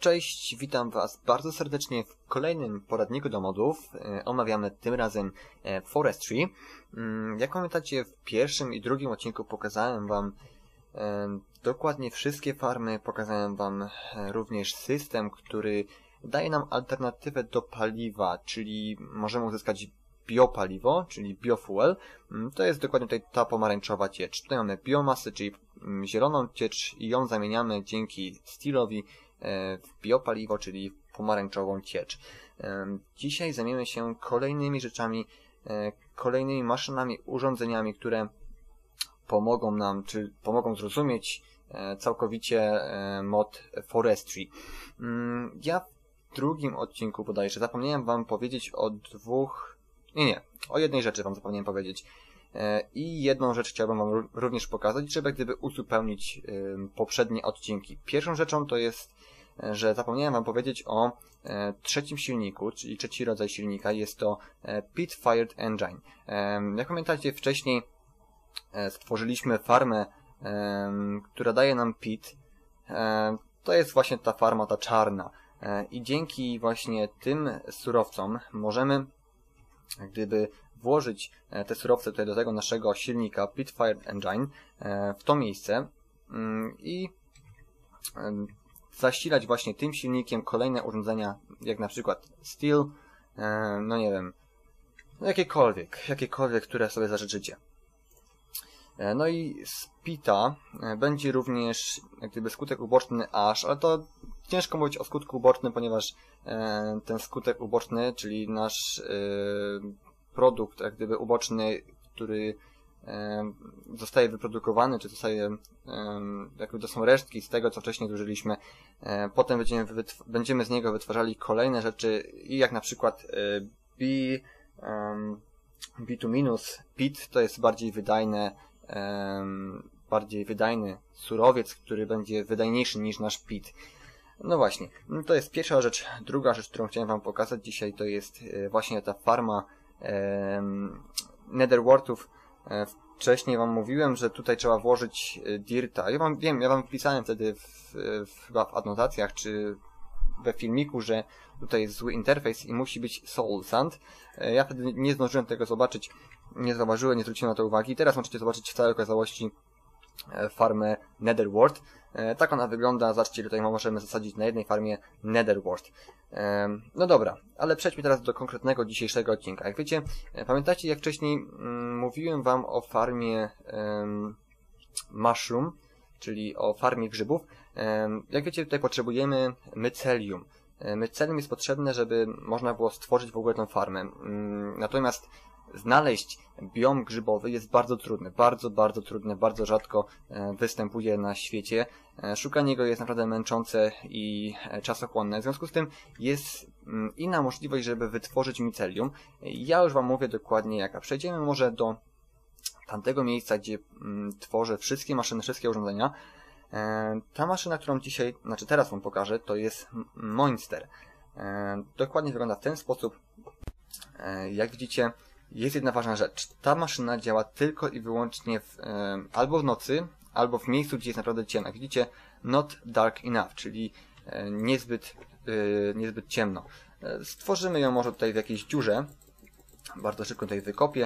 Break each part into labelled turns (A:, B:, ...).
A: Cześć, witam Was bardzo serdecznie w kolejnym poradniku do modów. Omawiamy tym razem Forestry. Jak pamiętacie, w pierwszym i drugim odcinku pokazałem Wam dokładnie wszystkie farmy, pokazałem Wam również system, który daje nam alternatywę do paliwa, czyli możemy uzyskać biopaliwo, czyli biofuel. To jest dokładnie tutaj ta pomarańczowa ciecz. Tutaj mamy biomasę, czyli zieloną ciecz i ją zamieniamy dzięki steelowi w biopaliwo, czyli pomarańczową ciecz. Dzisiaj zajmiemy się kolejnymi rzeczami, kolejnymi maszynami, urządzeniami, które pomogą nam, czy pomogą zrozumieć całkowicie mod Forestry. Ja w drugim odcinku bodajże zapomniałem Wam powiedzieć o o jednej rzeczy Wam zapomniałem powiedzieć. I jedną rzecz chciałbym Wam również pokazać, żeby jak gdyby uzupełnić poprzednie odcinki. Pierwszą rzeczą to jest, że zapomniałem Wam powiedzieć o trzecim silniku, czyli trzeci rodzaj silnika. Jest to Pit Fired Engine. Jak pamiętacie, wcześniej stworzyliśmy farmę, która daje nam pit. To jest właśnie ta farma, ta czarna. I dzięki właśnie tym surowcom możemy jak gdyby włożyć te surowce tutaj do tego naszego silnika Pit Fired Engine w to miejsce i zasilać właśnie tym silnikiem kolejne urządzenia, jak na przykład steel, no nie wiem, jakiekolwiek, które sobie zażyczycie. No i z pita będzie również jak gdyby skutek uboczny ash, ale to ciężko mówić o skutku ubocznym, ponieważ ten skutek uboczny, czyli nasz produkt jak gdyby uboczny, który zostaje wyprodukowany, czy zostaje, jakby to są resztki z tego, co wcześniej zużyliśmy. Potem będziemy z niego wytwarzali kolejne rzeczy, i jak na przykład B2- pit to jest bardziej wydajny surowiec, który będzie wydajniejszy niż nasz pit. No właśnie, to jest pierwsza rzecz. Druga rzecz, którą chciałem Wam pokazać dzisiaj, to jest właśnie ta farma netherwortów. Wcześniej Wam mówiłem, że tutaj trzeba włożyć dirta. Ja Wam wpisałem wtedy chyba w adnotacjach, czy we filmiku, że tutaj jest zły interfejs i musi być soul sand. Ja wtedy nie zdążyłem tego zobaczyć, nie zauważyłem, nie zwróciłem na to uwagi. Teraz możecie zobaczyć w całej okazałości farmę Netherwort. Tak ona wygląda. Zobaczcie, tutaj możemy zasadzić na jednej farmie Netherwort. No dobra, ale przejdźmy teraz do konkretnego dzisiejszego odcinka. Jak wiecie, pamiętacie, jak wcześniej mówiłem Wam o farmie Mushroom, czyli o farmie grzybów. Jak wiecie, tutaj potrzebujemy mycelium. Mycelium jest potrzebne, żeby można było stworzyć w ogóle tą farmę. Natomiast znaleźć biom grzybowy jest bardzo trudne, bardzo trudne, bardzo rzadko występuje na świecie. Szukanie go jest naprawdę męczące i czasochłonne. W związku z tym jest inna możliwość, żeby wytworzyć mycelium. Ja już Wam mówię dokładnie jaka. Przejdziemy może do tamtego miejsca, gdzie tworzę wszystkie maszyny, wszystkie urządzenia. Ta maszyna, którą teraz Wam pokażę, to jest Monster. Dokładnie wygląda w ten sposób. Jak widzicie, jest jedna ważna rzecz. Ta maszyna działa tylko i wyłącznie albo w nocy, albo w miejscu, gdzie jest naprawdę ciemno. Jak widzicie, not dark enough, czyli niezbyt ciemno. Stworzymy ją może tutaj w jakiejś dziurze. Bardzo szybko tutaj wykopię.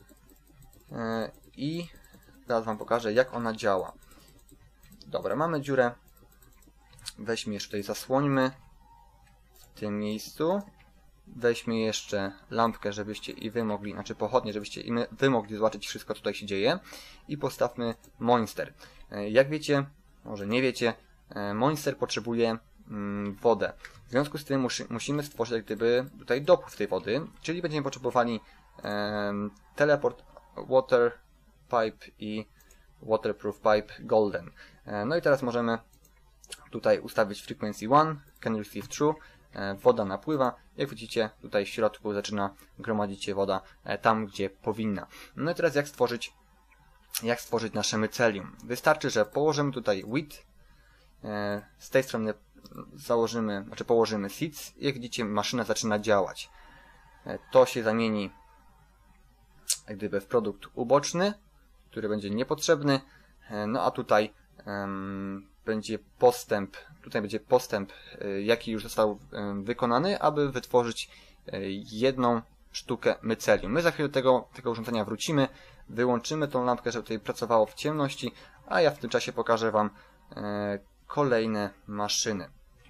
A: I teraz Wam pokażę, jak ona działa. Dobra, mamy dziurę. Weźmy jeszcze tutaj, zasłońmy w tym miejscu. Weźmy jeszcze lampkę, żebyście i wy mogli, pochodnie, żebyście i wy mogli zobaczyć wszystko, co tutaj się dzieje. I postawmy Monster. Jak wiecie, może nie wiecie, Monster potrzebuje wodę. W związku z tym musimy stworzyć jak gdyby tutaj dopływ tej wody, czyli będziemy potrzebowali teleport water pipe i waterproof pipe golden. No i teraz możemy tutaj ustawić frequency 1, can receive true. Woda napływa. Jak widzicie, tutaj w środku zaczyna gromadzić się woda tam, gdzie powinna. No i teraz jak stworzyć nasze mycelium? Wystarczy, że położymy tutaj wheat. Z tej strony położymy seeds. Jak widzicie, maszyna zaczyna działać. To się zamieni jak gdyby w produkt uboczny, który będzie niepotrzebny. No a tutaj będzie postęp, tutaj będzie postęp, jaki już został wykonany, aby wytworzyć jedną sztukę mycelium. My za chwilę do tego urządzenia wrócimy, wyłączymy tą lampkę, żeby tutaj pracowało w ciemności, a ja w tym czasie pokażę Wam kolejne maszyny.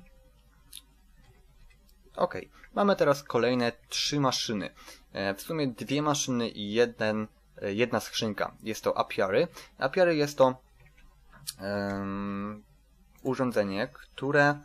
A: Ok, mamy teraz kolejne 3 maszyny. W sumie 2 maszyny i jedna skrzynka. Jest to apiary. Apiary jest to urządzenie, które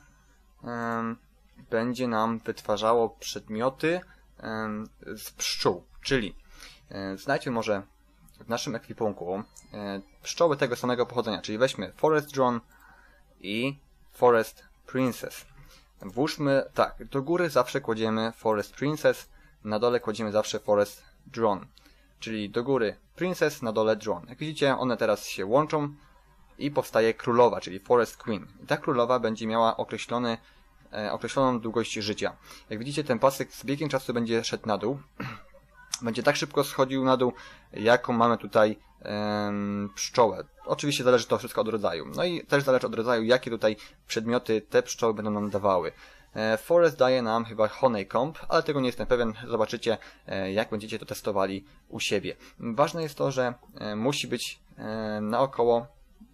A: będzie nam wytwarzało przedmioty z pszczół. Czyli znajdźmy może w naszym ekwipunku pszczoły tego samego pochodzenia. Czyli weźmy Forest Drone i Forest Princess. Włóżmy, tak, do góry zawsze kładziemy Forest Princess, na dole kładziemy zawsze Forest Drone. Czyli do góry Princess, na dole Drone. Jak widzicie, one teraz się łączą i powstaje królowa, czyli Forest Queen. I ta królowa będzie miała określoną długość życia. Jak widzicie, ten pasek z biegiem czasu będzie szedł na dół. Będzie tak szybko schodził na dół, jaką mamy tutaj pszczołę. Oczywiście zależy to wszystko od rodzaju. No i też zależy od rodzaju, jakie tutaj przedmioty te pszczoły będą nam dawały. Forest daje nam chyba honeycomb, ale tego nie jestem pewien. Zobaczycie, jak będziecie to testowali u siebie. Ważne jest to, że musi być naokoło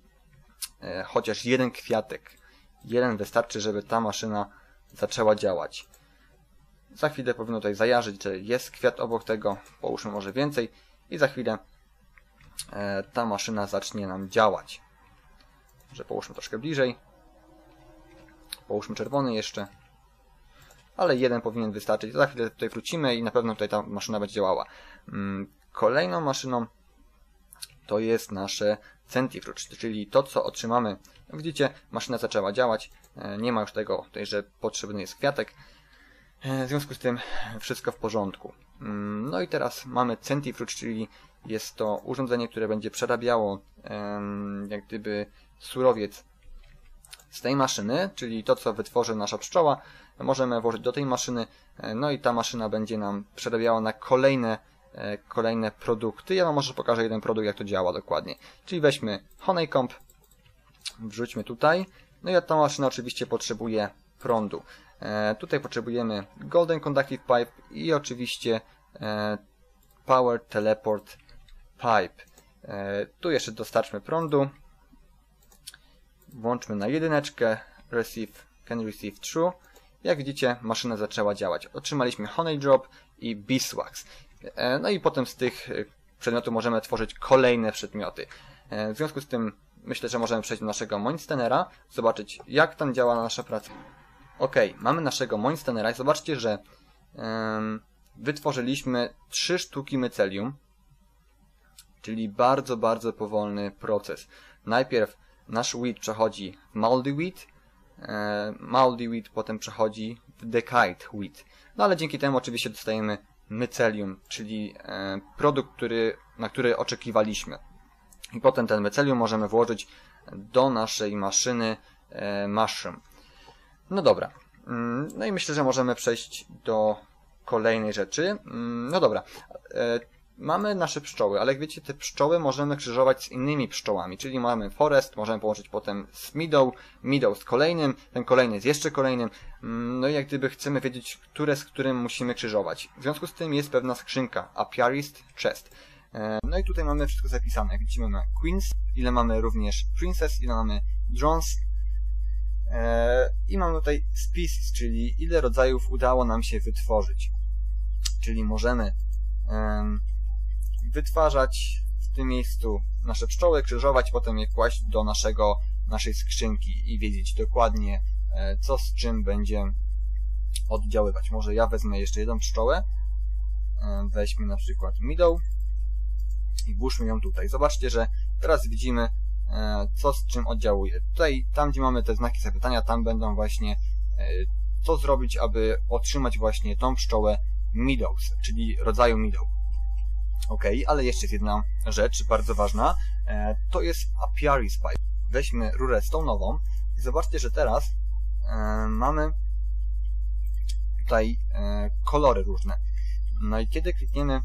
A: chociaż jeden kwiatek. Jeden wystarczy, żeby ta maszyna zaczęła działać. Za chwilę powinno tutaj zajarzyć, że jest kwiat obok tego. Połóżmy może więcej i za chwilę ta maszyna zacznie nam działać. Że połóżmy troszkę bliżej. Połóżmy czerwony jeszcze. Ale jeden powinien wystarczyć. Za chwilę tutaj wrócimy i na pewno tutaj ta maszyna będzie działała. Kolejną maszyną to jest nasze Centrifuge, czyli to, co otrzymamy. Widzicie, maszyna zaczęła działać. Nie ma już tego tutaj, że potrzebny jest kwiatek. W związku z tym wszystko w porządku. No i teraz mamy Centrifuge, czyli jest to urządzenie, które będzie przerabiało jak gdyby surowiec z tej maszyny, czyli to, co wytworzy nasza pszczoła, możemy włożyć do tej maszyny, no i ta maszyna będzie nam przerabiała na kolejne produkty. Ja Wam może pokażę jeden produkt, jak to działa dokładnie. Czyli weźmy honeycomb, wrzućmy tutaj, no i ta maszyna oczywiście potrzebuje prądu. Tutaj potrzebujemy Golden Conductive Pipe i oczywiście Power Teleport Pipe. Tu jeszcze dostarczmy prądu. Włączmy na jedyneczkę. Can receive true. Jak widzicie, maszyna zaczęła działać. Otrzymaliśmy Honey Drop i Beeswax. No i potem z tych przedmiotów możemy tworzyć kolejne przedmioty. W związku z tym myślę, że możemy przejść do naszego Monstanera, zobaczyć, jak tam działa nasza praca. Ok, mamy naszego Monstanera i zobaczcie, że wytworzyliśmy 3 sztuki mycelium, czyli bardzo, bardzo powolny proces. Najpierw nasz wheat przechodzi w moldy wheat, moldy wheat potem przechodzi w decayed wheat. No ale dzięki temu oczywiście dostajemy mycelium, czyli produkt, na który oczekiwaliśmy. I potem ten mycelium możemy włożyć do naszej maszyny mushroom. No dobra. No i myślę, że możemy przejść do kolejnej rzeczy. No dobra. Mamy nasze pszczoły, ale jak wiecie, te pszczoły możemy krzyżować z innymi pszczołami. Czyli mamy forest, możemy połączyć potem z meadow z kolejnym, ten kolejny z jeszcze kolejnym. No i jak gdyby chcemy wiedzieć, które z którym musimy krzyżować. W związku z tym jest pewna skrzynka, Apiarist Chest. No i tutaj mamy wszystko zapisane. Jak widzimy, mamy Queens, ile mamy również Princess, ile mamy Drones. I mamy tutaj Species, czyli ile rodzajów udało nam się wytworzyć. Czyli możemy wytwarzać w tym miejscu nasze pszczoły, krzyżować, potem je kłaść do naszej skrzynki i wiedzieć dokładnie, co z czym będzie oddziaływać. Może ja wezmę jeszcze jedną pszczołę, weźmy na przykład meadow i włóżmy ją tutaj. Zobaczcie, że teraz widzimy, co z czym oddziałuje. Tutaj, tam gdzie mamy te znaki zapytania, tam będą właśnie co zrobić, aby otrzymać właśnie tą pszczołę meadows, czyli rodzaju meadow. Ok, ale jeszcze jest jedna rzecz bardzo ważna, to jest Apiarist Pipe. Weźmy rurę stone'ową i zobaczcie, że teraz mamy tutaj kolory różne. No i kiedy klikniemy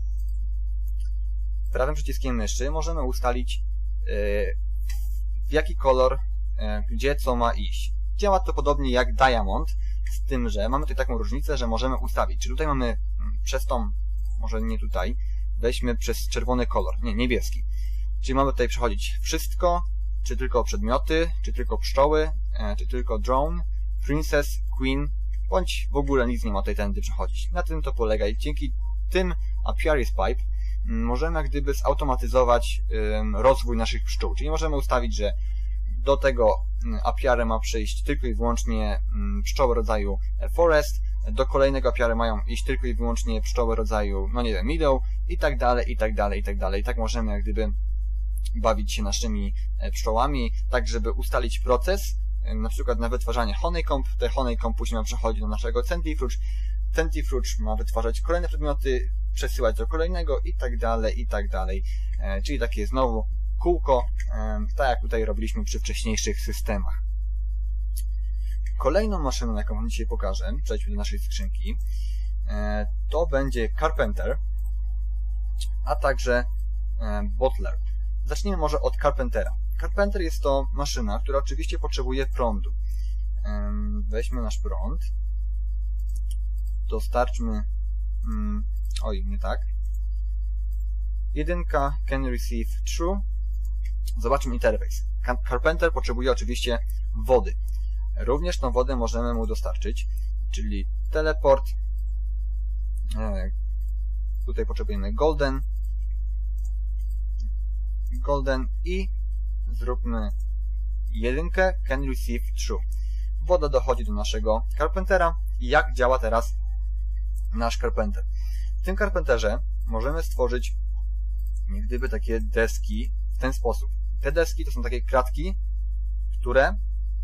A: prawym przyciskiem myszy, możemy ustalić, w jaki kolor gdzie co ma iść. Działa to podobnie jak Diamond, z tym, że mamy tutaj taką różnicę, że możemy ustawić. Czy tutaj mamy przez tą, może nie tutaj, weźmy przez czerwony kolor, nie, niebieski. Czyli mamy tutaj przechodzić wszystko, czy tylko przedmioty, czy tylko pszczoły, czy tylko drone, princess, queen, bądź w ogóle nic nie ma tutaj tędy przechodzić. Na tym to polega i dzięki tym apiaries pipe możemy jak gdyby zautomatyzować rozwój naszych pszczół. Czyli możemy ustawić, że do tego apiary ma przyjść tylko i wyłącznie pszczoły rodzaju forest, do kolejnego apiary mają iść tylko i wyłącznie pszczoły rodzaju, no nie wiem, meadow i tak dalej, i tak dalej, i tak dalej. I tak możemy jak gdyby bawić się naszymi pszczołami, tak żeby ustalić proces, na przykład na wytwarzanie honeycomb, te honeycomb później ma przechodzić do naszego centrifuge, centrifuge ma wytwarzać kolejne przedmioty, przesyłać do kolejnego i tak dalej, i tak dalej. Czyli takie znowu kółko, tak jak tutaj robiliśmy przy wcześniejszych systemach. Kolejną maszyną, jaką wam dzisiaj pokażę, przejdźmy do naszej skrzynki, to będzie Carpenter, a także Bottler. Zacznijmy może od Carpentera. Carpenter jest to maszyna, która oczywiście potrzebuje prądu. Weźmy nasz prąd, dostarczmy, oj, nie tak, 1 can receive true. Zobaczmy interfejs. Carpenter potrzebuje oczywiście wody. Również tą wodę możemy mu dostarczyć, czyli teleport. Tutaj potrzebujemy golden i zróbmy 1 can receive true. Woda dochodzi do naszego Carpentera. I jak działa teraz nasz Carpenter? W tym Carpenterze możemy stworzyć jak gdyby takie deski w ten sposób. Te deski to są takie kratki, które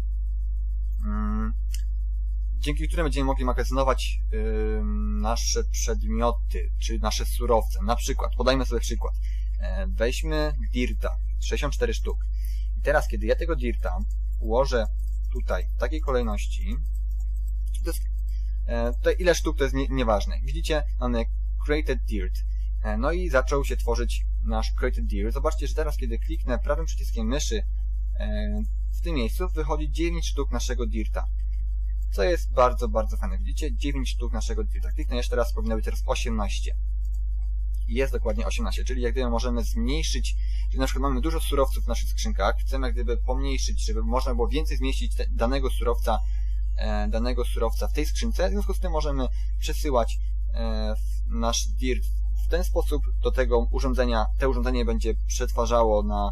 A: dzięki którym będziemy mogli magazynować nasze przedmioty, czy nasze surowce. Na przykład, podajmy sobie przykład. Weźmy dirta, 64 sztuk. I teraz, kiedy ja tego dirta ułożę tutaj w takiej kolejności, to jest, tutaj ile sztuk to jest nieważne. Widzicie, mamy created dirt. No i zaczął się tworzyć nasz created dirt. Zobaczcie, że teraz, kiedy kliknę prawym przyciskiem myszy w tym miejscu, wychodzi 9 sztuk naszego dirta. Co jest bardzo, bardzo fajne. Widzicie? 9 sztuk naszego dirta. Kliknę jeszcze raz, powinno być teraz 18. I jest dokładnie 18, czyli jak gdyby możemy zmniejszyć, czyli na przykład mamy dużo surowców w naszych skrzynkach, chcemy jak gdyby pomniejszyć, żeby można było więcej zmieścić danego surowca w tej skrzynce, w związku z tym możemy przesyłać nasz dirt w ten sposób do tego urządzenia. To urządzenie będzie przetwarzało na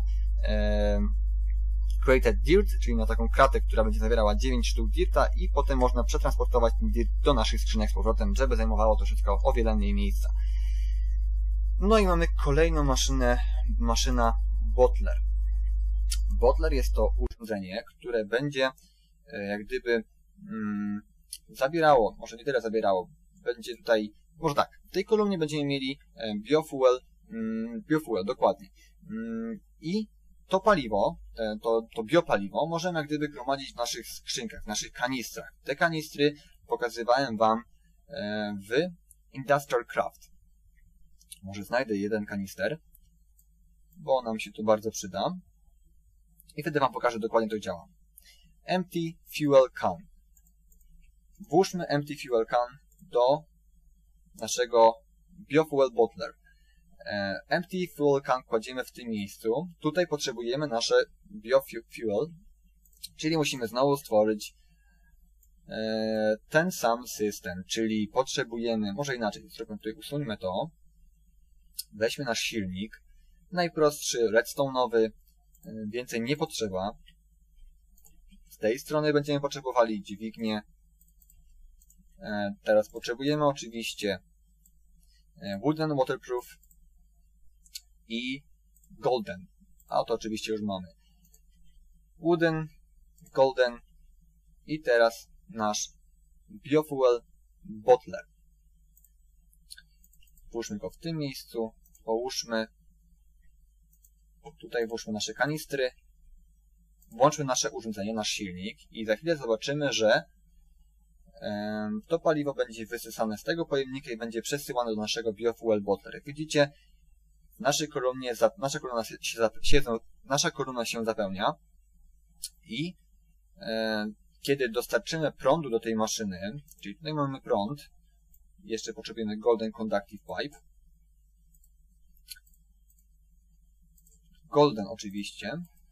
A: created dirt, czyli na taką kratę, która będzie zawierała 9 sztuk dirta i potem można przetransportować ten dirt do naszych skrzynek z powrotem, żeby zajmowało to wszystko o wiele mniej miejsca. No i mamy kolejną maszyna Bottler. Bottler jest to urządzenie, które będzie jak gdyby zabierało, może nie tyle zabierało, będzie tutaj, może tak, w tej kolumnie będziemy mieli biofuel, dokładnie. I to paliwo, to biopaliwo możemy jak gdyby gromadzić w naszych skrzynkach, w naszych kanistrach. Te kanistry pokazywałem wam w Industrial Craft. Może znajdę jeden kanister, bo nam się tu bardzo przyda. I wtedy wam pokażę dokładnie, jak to działa. Empty Fuel Can. Włóżmy Empty Fuel Can do naszego Biofuel Bottler. Empty Fuel Can kładziemy w tym miejscu. Tutaj potrzebujemy nasze Biofuel, czyli musimy znowu stworzyć ten sam system, czyli potrzebujemy, może inaczej, zrobimy tutaj, usuńmy to. Weźmy nasz silnik, najprostszy, redstone'owy, więcej nie potrzeba. Z tej strony będziemy potrzebowali dźwignię. Teraz potrzebujemy oczywiście wooden waterproof i golden, a to oczywiście już mamy. Wooden, golden i teraz nasz biofuel bottler. Włóżmy go w tym miejscu, połóżmy, tutaj włóżmy nasze kanistry, włączmy nasze urządzenie, nasz silnik i za chwilę zobaczymy, że to paliwo będzie wysysane z tego pojemnika i będzie przesyłane do naszego biofuel bottler. Jak widzicie, nasza kolumna się zapełnia. I kiedy dostarczymy prądu do tej maszyny, czyli tutaj mamy prąd, jeszcze potrzebujemy Golden Conductive Pipe. Golden oczywiście.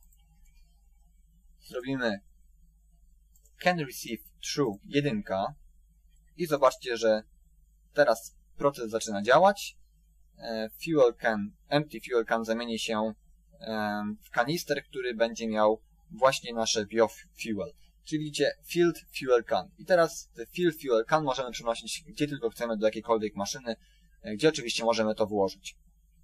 A: Zrobimy Can Receive True 1 i zobaczcie, że teraz proces zaczyna działać. Empty fuel can zamieni się w kanister, który będzie miał właśnie nasze biofuel. Czyli widzicie Filled Fuel Can. I teraz te Filled Fuel Can możemy przenosić gdzie tylko chcemy, do jakiejkolwiek maszyny, gdzie oczywiście możemy to włożyć.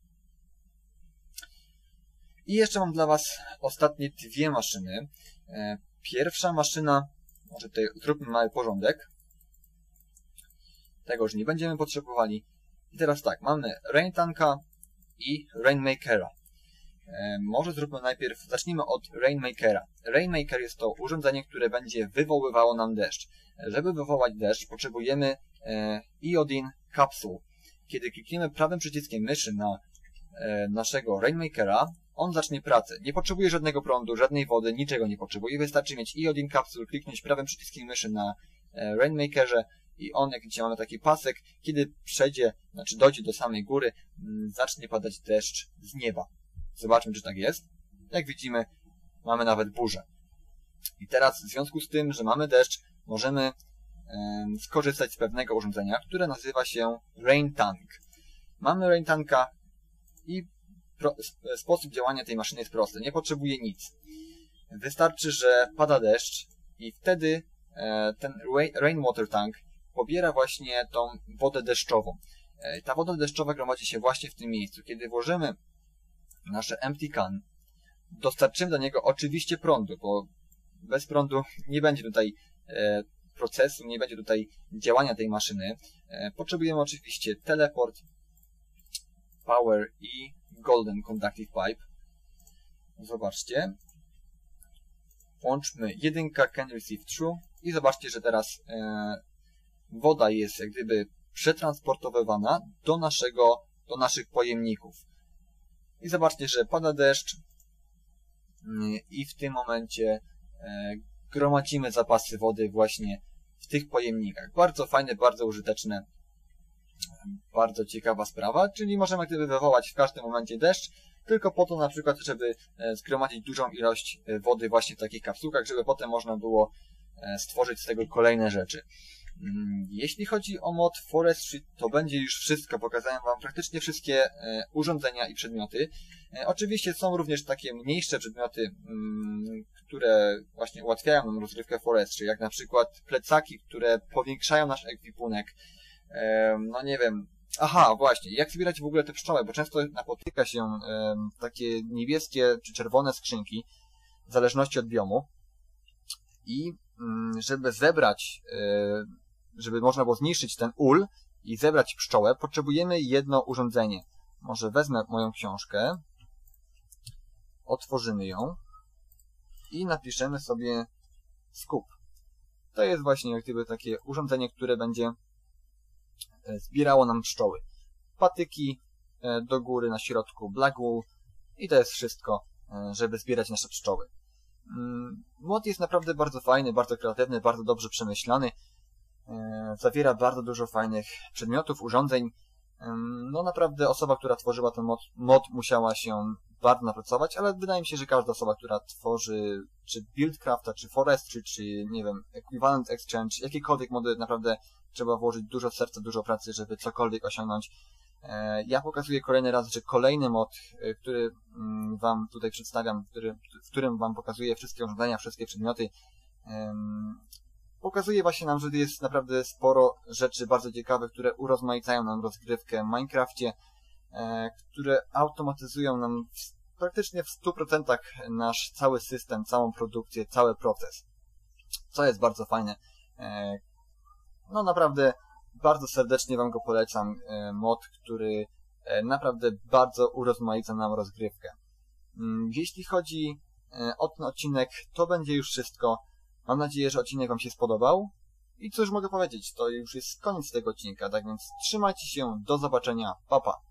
A: I jeszcze mam dla Was ostatnie dwie maszyny. Pierwsza maszyna, może tutaj zróbmy mały porządek. Tego już nie będziemy potrzebowali. I teraz tak, mamy Rain Tanka i Rainmakera. Może zróbmy najpierw, zacznijmy od Rainmakera. Rainmaker jest to urządzenie, które będzie wywoływało nam deszcz. Żeby wywołać deszcz, potrzebujemy Iodine Capsule. Kiedy klikniemy prawym przyciskiem myszy na naszego Rainmakera, on zacznie pracę. Nie potrzebuje żadnego prądu, żadnej wody, niczego nie potrzebuje. Wystarczy mieć Iodine Capsule, kliknąć prawym przyciskiem myszy na Rainmakerze i on, jak widzicie, mamy taki pasek, kiedy dojdzie do samej góry, zacznie padać deszcz z nieba. Zobaczmy, czy tak jest. Jak widzimy, mamy nawet burzę. I teraz w związku z tym, że mamy deszcz, możemy skorzystać z pewnego urządzenia, które nazywa się Rain Tank. Mamy Rain Tanka i sposób działania tej maszyny jest prosty. Nie potrzebuje nic. Wystarczy, że pada deszcz i wtedy ten Rainwater Tank pobiera właśnie tą wodę deszczową. Ta woda deszczowa gromadzi się właśnie w tym miejscu. Kiedy włożymy nasze empty can, dostarczymy do niego oczywiście prądu, bo bez prądu nie będzie tutaj procesu, nie będzie tutaj działania tej maszyny. Potrzebujemy oczywiście teleport, power i Golden Conductive Pipe. Zobaczcie. Włączmy 1 can receive true i zobaczcie, że teraz woda jest jak gdyby przetransportowywana do naszych pojemników. I zobaczcie, że pada deszcz i w tym momencie gromadzimy zapasy wody właśnie w tych pojemnikach. Bardzo fajne, bardzo użyteczne, bardzo ciekawa sprawa, czyli możemy gdyby wywołać w każdym momencie deszcz, tylko po to na przykład, żeby zgromadzić dużą ilość wody właśnie w takich kapsułkach, żeby potem można było stworzyć z tego kolejne rzeczy. Jeśli chodzi o mod Forestry, to będzie już wszystko. Pokazałem Wam praktycznie wszystkie urządzenia i przedmioty. Oczywiście są również takie mniejsze przedmioty, które właśnie ułatwiają nam rozgrywkę Forestry, jak na przykład plecaki, które powiększają nasz ekwipunek. No nie wiem. Aha, właśnie, jak zbierać w ogóle te pszczoły, bo często napotyka się takie niebieskie czy czerwone skrzynki, w zależności od biomu. I żeby zebrać, żeby można było zniszczyć ten ul i zebrać pszczołę, potrzebujemy jedno urządzenie. Może wezmę moją książkę, otworzymy ją i napiszemy sobie scoop. To jest właśnie jak gdyby takie urządzenie, które będzie zbierało nam pszczoły. Patyki do góry, na środku black wool i to jest wszystko, żeby zbierać nasze pszczoły. Mod jest naprawdę bardzo fajny, bardzo kreatywny, bardzo dobrze przemyślany. Zawiera bardzo dużo fajnych przedmiotów, urządzeń. No naprawdę osoba, która tworzyła ten mod musiała się bardzo napracować, ale wydaje mi się, że każda osoba, która tworzy czy Buildcrafta, czy Forestry, czy nie wiem, Equivalent Exchange, jakiekolwiek mody, naprawdę trzeba włożyć dużo serca, dużo pracy, żeby cokolwiek osiągnąć. Ja pokazuję kolejny raz, że kolejny mod, który Wam tutaj przedstawiam, w którym Wam pokazuję wszystkie urządzenia, wszystkie przedmioty, pokazuje właśnie nam, że jest naprawdę sporo rzeczy bardzo ciekawych, które urozmaicają nam rozgrywkę w Minecrafcie, które automatyzują nam praktycznie w 100% nasz cały system, całą produkcję, cały proces. Co jest bardzo fajne. No naprawdę bardzo serdecznie Wam go polecam. Mod, który naprawdę bardzo urozmaica nam rozgrywkę. Jeśli chodzi o ten odcinek, to będzie już wszystko. Mam nadzieję, że odcinek Wam się spodobał. I cóż mogę powiedzieć, to już jest koniec tego odcinka, tak więc trzymajcie się, do zobaczenia, pa pa!